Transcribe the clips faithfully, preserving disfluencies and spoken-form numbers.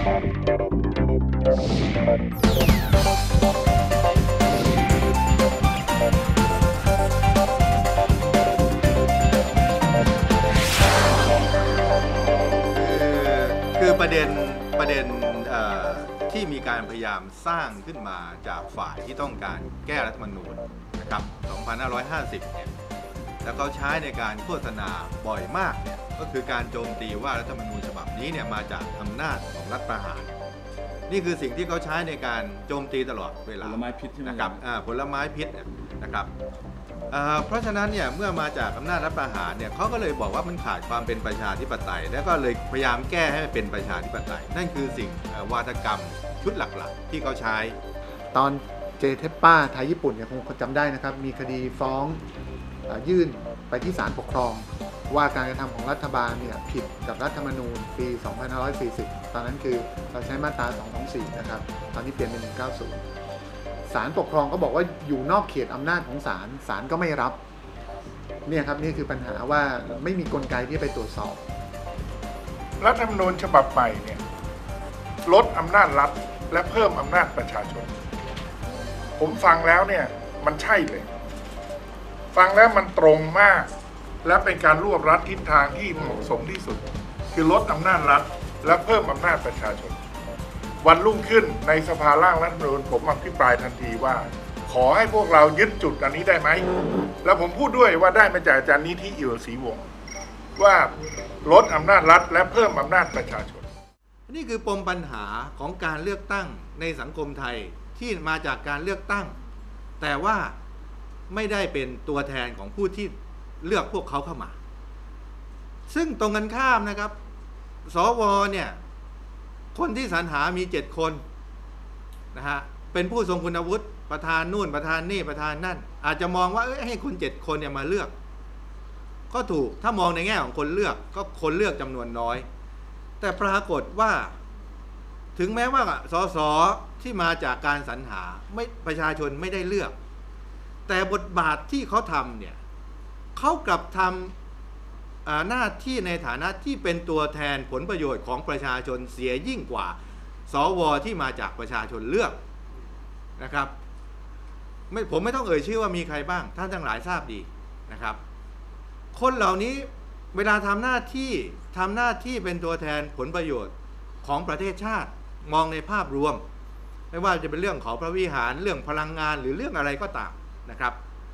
คือประเด็นประเด็นที่มีการพยายามสร้างขึ้นมาจากฝ่ายที่ต้องการแก้รัฐธรรมนูญนะครับสองพันห้าร้อยห้าสิบเนี่ยแล้วเขาใช้ในการโฆษณาบ่อยมากเนี่ยก็คือการโจมตีว่ารัฐธรรมนูญฉบับนี้เนี่ยมาจากอำนาจของรัฐประหารนี่คือสิ่งที่เขาใช้ในการโจมตีตลอดเวลาผลไม้พิษใช่ไหมนะครับผลไม้พิษนะครับเพราะฉะนั้นเนี่ยเมื่อมาจากอำนาจรัฐประหารเนี่ยเขาก็เลยบอกว่ามันขาดความเป็นประชาธิปไตยแล้วก็เลยพยายามแก้ให้เป็นประชาธิปไตยนั่นคือสิ่งวาทกรรมชุดหลักๆที่เขาใช้ตอนเจเทปป้าไทยญี่ปุ่นเนี่ยคงจำได้นะครับมีคดีฟ้องยื่นไปที่ศาลปกครองว่าการกระทำของรัฐบาลเนี่ยผิดกับรัฐธรรมนูญปีสองพันห้าร้อยสี่สิบตอนนั้นคือเราใช้มาตราสองร้อยยี่สิบสี่นะครับตอนนี้เปลี่ยนเป็นหนึ่งเก้าศูนย์ศาลปกครองก็บอกว่าอยู่นอกเขตอำนาจของศาลศาลก็ไม่รับเนี่ยครับนี่คือปัญหาว่าไม่มีกลไกที่ไปตรวจสอบรัฐธรรมนูญฉบับใหม่เนี่ยลดอำนาจรัฐและเพิ่มอำนาจประชาชนผมฟังแล้วเนี่ยมันใช่เลยฟังแล้วมันตรงมากและเป็นการรวบรัดทิศทางที่เหมาะสมที่สุดคือลดอำนาจรัฐและเพิ่มอำนาจประชาชนวันรุ่งขึ้นในสภาร่างรัฐธรรมนูญผมอภิปรายทันทีว่าขอให้พวกเรายึดจุดอันนี้ได้ไหมแล้วผมพูดด้วยว่าได้มาจากอาจารย์นิธิ อิ๋วศรีวงศ์ว่าลดอำนาจรัฐและเพิ่มอำนาจประชาชนนี่คือปมปัญหาของการเลือกตั้งในสังคมไทยที่มาจากการเลือกตั้งแต่ว่าไม่ได้เป็นตัวแทนของผู้ที่เลือกพวกเขาเข้ามาซึ่งตรงกันข้ามนะครับสวเนี่ยคนที่สรรหามีเจ็ดคนนะฮะเป็นผู้ทรงคุณวุฒิประธานนู่นประธานนี่ประธานนั่นอาจจะมองว่าเอ้ยให้คนเจ็ดคนเนี่ยมาเลือกก็ถูกถ้ามองในแง่ของคนเลือกก็คนเลือกจำนวนน้อยแต่ปรากฏว่าถึงแม้ว่าสสที่มาจากการสรรหาไม่ประชาชนไม่ได้เลือกแต่บทบาทที่เขาทำเนี่ยเขากลับทำหน้าที่ในฐานะที่เป็นตัวแทนผลประโยชน์ของประชาชนเสียยิ่งกว่าสวที่มาจากประชาชนเลือกนะครับไม่ผมไม่ต้องเอ่ยชื่อว่ามีใครบ้างท่านทั้งหลายทราบดีนะครับคนเหล่านี้เวลาทำหน้าที่ทำหน้าที่เป็นตัวแทนผลประโยชน์ของประเทศชาติมองในภาพรวมไม่ว่าจะเป็นเรื่องของพระวิหารเรื่องพลังงานหรือเรื่องอะไรก็ตามนะครับ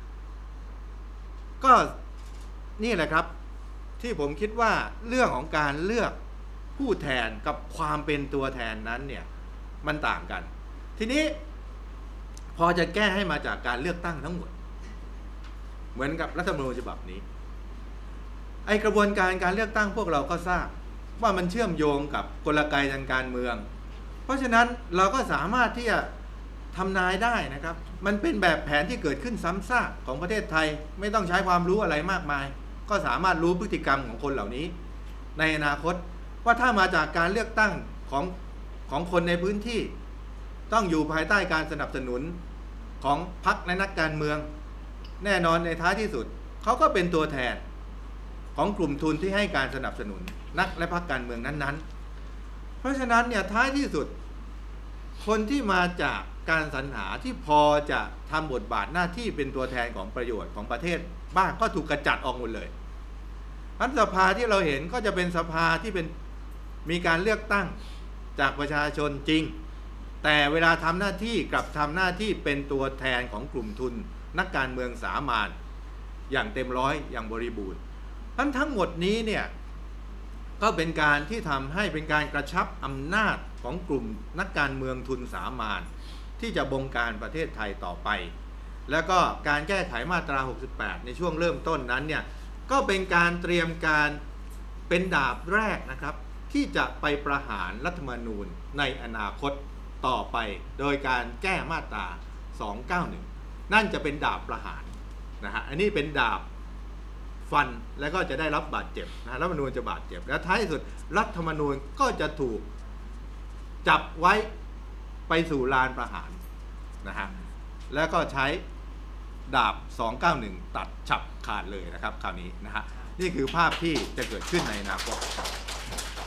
ก็นี่แหละครับที่ผมคิดว่าเรื่องของการเลือกผู้แทนกับความเป็นตัวแทนนั้นเนี่ยมันต่างกันทีนี้พอจะแก้ให้มาจากการเลือกตั้งทั้งหมดเหมือนกับรัฐธรรมนูญฉบับนี้ไอกระบวนการการเลือกตั้งพวกเราก็ทราบว่ามันเชื่อมโยงกับกลไกทางการเมืองเพราะฉะนั้นเราก็สามารถที่จะทำนายได้นะครับมันเป็นแบบแผนที่เกิดขึ้นซ้ำซากของประเทศไทยไม่ต้องใช้ความรู้อะไรมากมายก็สามารถรู้พฤติกรรมของคนเหล่านี้ในอนาคตว่าถ้ามาจากการเลือกตั้งของของคนในพื้นที่ต้องอยู่ภายใต้การสนับสนุนของพรรคและนักการเมืองแน่นอนในท้ายที่สุดเขาก็เป็นตัวแทนของกลุ่มทุนที่ให้การสนับสนุนนักและพรรคการเมืองนั้นๆเพราะฉะนั้นเนี่ยท้ายที่สุดคนที่มาจากการสรรหาที่พอจะทำบทบาทหน้าที่เป็นตัวแทนของประโยชน์ของประเทศบ้างก็ถูกกระจัดออกหมดเลยรัฐสภาที่เราเห็นก็จะเป็นสภาที่เป็นมีการเลือกตั้งจากประชาชนจริงแต่เวลาทำหน้าที่กลับทำหน้าที่เป็นตัวแทนของกลุ่มทุนนักการเมืองสามัญอย่างเต็มร้อยอย่างบริบูรณ์ทั้งทั้งหมดนี้เนี่ยก็เป็นการที่ทำให้เป็นการกระชับอำนาจของกลุ่มนักการเมืองทุนสามัญที่จะบงการประเทศไทยต่อไปแล้วก็การแก้ไขมาตราหกสิบแปดในช่วงเริ่มต้นนั้นเนี่ยก็เป็นการเตรียมการเป็นดาบแรกนะครับที่จะไปประหารรัฐธรรมนูญในอนาคตต่อไปโดยการแก้มาตราสองเก้าหนึ่งนั่นจะเป็นดาบประหารนะฮะอันนี้เป็นดาบฟันแล้วก็จะได้รับบาดเจ็บนะรัฐธรรมนูญจะบาดเจ็บและท้ายสุดรัฐธรรมนูญก็จะถูกจับไว้ไปสู่ลานประหารนะฮะแล้วก็ใช้ดาบสองเก้าหนึ่งตัดฉับขาดเลยนะครับคราวนี้นะฮะนี่คือภาพที่จะเกิดขึ้นในอนาคต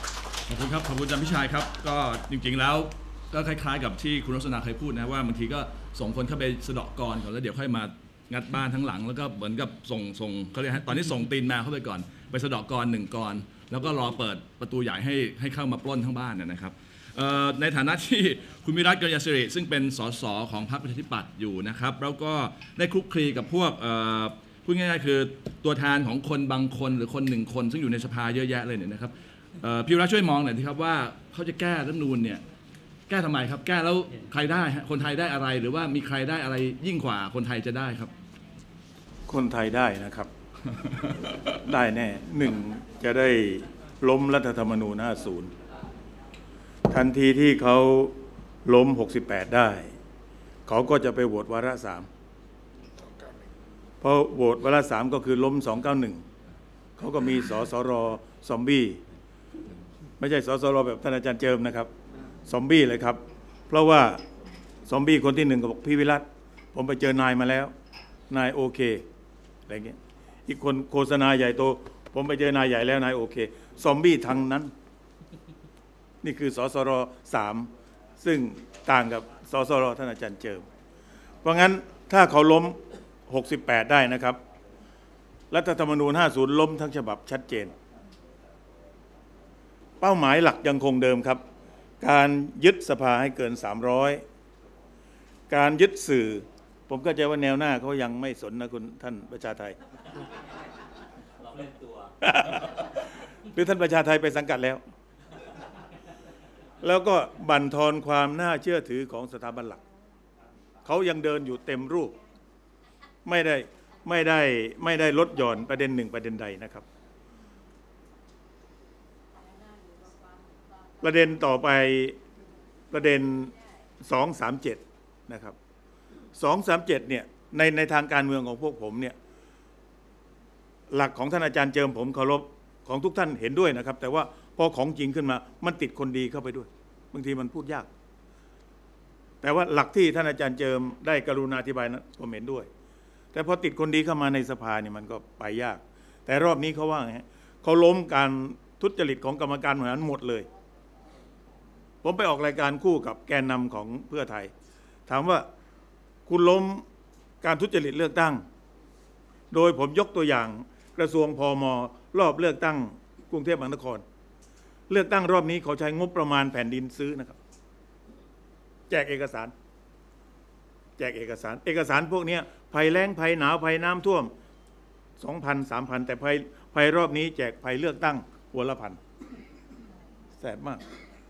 ขอบคุณครับขอบคุณอาจารย์พิชัยครับก็จริงๆแล้วก็คล้ายๆกับที่คุณรัศนาเคยพูดนะว่าบางทีก็ส่งคนเข้าไปสะเดาะกรก่อนแล้วเดี๋ยวค่อยมางัดบ้านทั้งหลังแล้วก็เหมือนกับส่งส่งเขาเรียกตอนนี้ส่งตีนแมวเข้าไปก่อนไปสะเดาะกรหนึ่งกรแล้วก็รอเปิดประตูใหญ่ให้ให้เข้ามาปล้นทั้งบ้านนะครับในฐานะที่คุณวิรัติ กัลยาสิริซึ่งเป็นสสของพรรคประชาธิปัตย์อยู่นะครับแล้วก็ได้คลุกคลีกับพวกพูดง่ายๆคือตัวแทนของคนบางคนหรือคนหนึ่งคนซึ่งอยู่ในสภาเยอะแยะเลยเนี่ยนะครับพี่วิรัติช่วยมองหน่อยสิครับว่าเขาจะแก้รัฐธรรมนูญเนี่ยแก้ทำไมครับแก้แล้วใครได้คนไทยได้อะไรหรือว่ามีใครได้อะไรยิ่งกว่าคนไทยจะได้ครับคนไทยได้นะครับ ได้แน่หนึ่งจะได้ล้มรัฐธรรมนูญห้าสิบทันทีที่เขาล้มหกสิบแปดได้เขาก็จะไปโหวตวาระสามเพราะโหวตวาระสามก็คือล้มสองเก้าหนึ่งเขาก็มีสสรซอมบี้ไม่ใช่สสรแบบท่านอาจารย์เจิมนะครับซอมบี้เลยครับเพราะว่าซอมบี้คนที่หนึ่งก็บอกพี่วิรัติผมไปเจอนายมาแล้วนายโอเคอะไรเงี้ยอีกคนโฆษณาใหญ่โตผมไปเจอนายใหญ่แล้วนายโอเคซอมบี้ทั้งนั้นนี่คือสสรสามซึ่งต่างกับสสรท่านอาจารย์เจิมเพราะงั้นถ้าเขาล้มหกสิบแปดได้นะครับรัฐธรรมนูญห้าสิบล้มทั้งฉบับชัดเจนเป้าหมายหลักยังคงเดิมครับการยึดสภาให้เกินสามร้อยการยึดสื่อผมก็จะว่าแนวหน้าเขายังไม่สนนะคุณท่านประชาไทยเราเล่นตัวหรือท่านประชาไทยไปสังกัดแล้วแล้วก็บั่นทอนความน่าเชื่อถือของสถาบันหลักเขายังเดินอยู่เต็มรูปไม่ได้ไม่ได้ไม่ได้ลดหย่อนประเด็นหนึ่งประเด็นใดนะครับประเด็นต่อไปประเด็นสองสามเจ็ดนะครับสองสามเจ็ดเนี่ยในในทางการเมืองของพวกผมเนี่ยหลักของท่านอาจารย์เจิมผมเคารพของทุกท่านเห็นด้วยนะครับแต่ว่าพอของจริงขึ้นมามันติดคนดีเข้าไปด้วยบางทีมันพูดยากแต่ว่าหลักที่ท่านอาจารย์เจิมได้กรุณาอธิบายนั้นผมเห็นด้วยแต่พอติดคนดีเข้ามาในสภาเนี่ยมันก็ไปยากแต่รอบนี้เขาว่าไงเขาล้มการทุจริตของกรรมการบริหารหมดเลยผมไปออกรายการคู่กับแกนนำของเพื่อไทยถามว่าคุณล้มการทุจริตเลือกตั้งโดยผมยกตัวอย่างกระทรวงพม.รอบเลือกตั้งกรุงเทพมหานครเลือกตั้งรอบนี้เขาใช้งบประมาณแผ่นดินซื้อนะครับแจกเอกสารแจกเอกสารเอกสารพวกนี้ภัยแล้งภัยหนาวภัยน้ำท่วม สองพัน สามพัน แต่ภัยภัยรอบนี้แจกภัยเลือกตั้งหัวละพันแสบมาก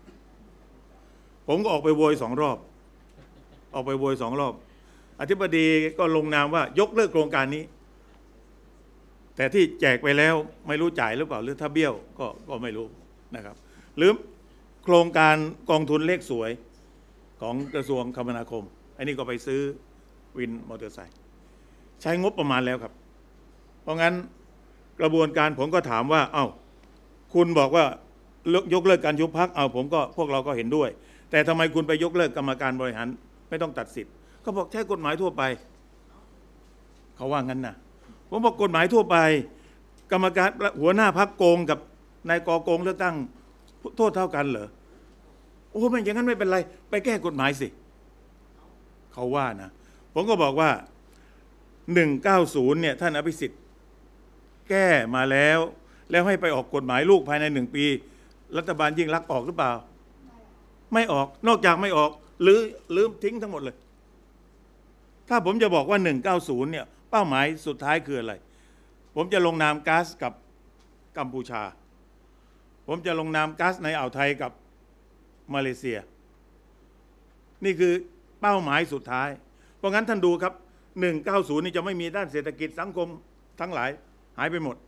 ผมก็ออกไปโวยสองรอบออกไปโวยสองรอบอธิบดีก็ลงนามว่ายกเลิกโครงการนี้แต่ที่แจกไปแล้วไม่รู้จ่ายหรือเปล่าหรือถ้าเบี้ยวก็ก็ไม่รู้นะครับหรือโครงการกองทุนเลขสวยของกระทรวงคมนาคมอันนี้ก็ไปซื้อวินมอเตอร์ไซค์ใช้งบประมาณแล้วครับเพราะงั้นกระบวนการผมก็ถามว่าเอ้าคุณบอกว่ายกเลิกการยุบพรรคเอาผมก็พวกเราก็เห็นด้วยแต่ทำไมคุณไปยกเลิกกรรมการบริหารไม่ต้องตัดสิทธิ์เขาบอกใช้กฎหมายทั่วไปเขาว่างั้นนะผมบอกกฎหมายทั่วไปกรรมการหัวหน้าพรรคโกงกับนายกโกงเลือกตั้งโทษเท่ากันเหรอโอ้ไม่อย่างนั้นไม่เป็นไรไปแก้กฎหมายสิเขาว่านะผมก็บอกว่าหนึ่งเก้าศูนย์เนี่ยท่านอภิสิทธิ์แก้มาแล้วแล้วให้ไปออกกฎหมายลูกภายในหนึ่งปีรัฐบาลยิ่งรักออกหรือเปล่าไม่ออกนอกจากไม่ออกหรือลืมทิ้งทั้งหมดเลยถ้าผมจะบอกว่าหนึ่งเก้าศูนย์เนี่ยเป้าหมายสุดท้ายคืออะไรผมจะลงนามก๊าซกับกัมพูชาผมจะลงนามก๊าซในอ่าวไทยกับมาเลเซียนี่คือเป้าหมายสุดท้ายเพราะงั้นท่านดูครับหนึ่งเก้าศูนย์นี่จะไม่มีด้านเศรษฐกิจสังคมทั้งหลายหายไปหมด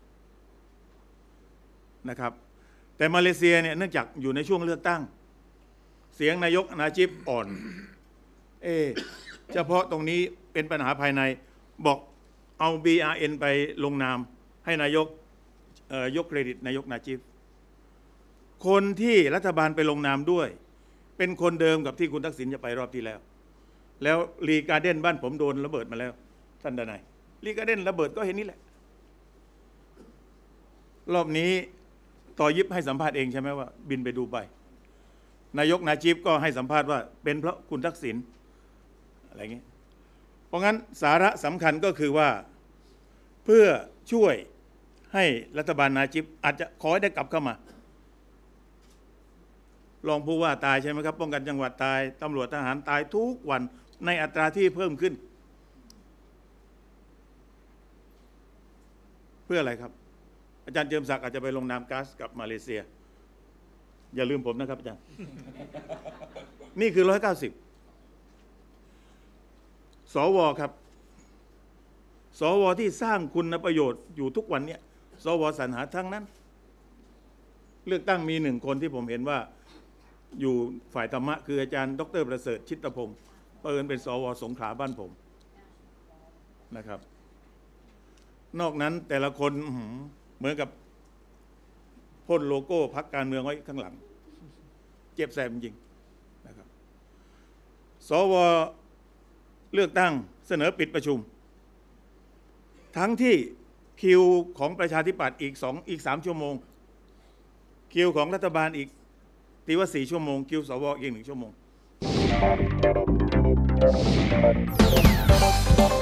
นะครับแต่มาเลเซียเนี่ยเนื่องจากอยู่ในช่วงเลือกตั้งเสียงนายกนาจิบอ่อนเอเฉพาะตรงนี้เป็นปัญหาภายในบอกเอา บี อาร์ เอ็น ไปลงนามให้นายกยกเครดิตนายกนาจิบคนที่รัฐบาลไปลงนามด้วยเป็นคนเดิมกับที่คุณทักษิณจะไปรอบที่แล้วแล้วรีการ์เด้นบ้านผมโดนระเบิดมาแล้วท่านดนัยรีการ์เด้นระเบิดก็เห็นนี่แหละรอบนี้ต่อยิบให้สัมภาษณ์เองใช่ไหมว่าบินไปดูไบนายกนาจิบก็ให้สัมภาษณ์ว่าเป็นเพราะคุณทักษิณอะไรเงี้ยเพราะงั้นสาระสำคัญก็คือว่าเพื่อช่วยให้รัฐบาลนาจิบอาจจะขอให้ได้กลับเข้ามารองผู้ว่าตายใช่ไหมครับป้องกันจังหวัดตายตำรวจทหารตายทุกวันในอัตราที่เพิ่มขึ้นเพื่ออะไรครับอาจารย์เจิมศักดิ์อาจจะไปลงนามก๊าซกับมาเลเซียอย่าลืมผมนะครับอาจารย์ นี่คือร้อยเก้าสิบสวครับสวที่สร้างคุณประโยชน์อยู่ทุกวันเนี่ยสวสรรหาทั้งนั้นเลือกตั้งมีหนึ่งคนที่ผมเห็นว่าอยู่ฝ่ายธรรมะคืออาจารย์ดรประเสริฐชิตพงศ์เปิดเป็นสวสงขลาบ้านผมนะครับนอกนั้นแต่ละคนเหมือนกับพ่นโลโก้พรรคการเมืองไว้ข้างหลังเจ็บแสบจริงนะครับสวเลือกตั้งเสนอปิดประชุมทั้งที่คิวของประชาธิปัตย์อีกสองอีกสามชั่วโมงคิวของรัฐบาลอีกตีว่าสี่ชั่วโมงคิวสวอีกหนึ่งชั่วโมง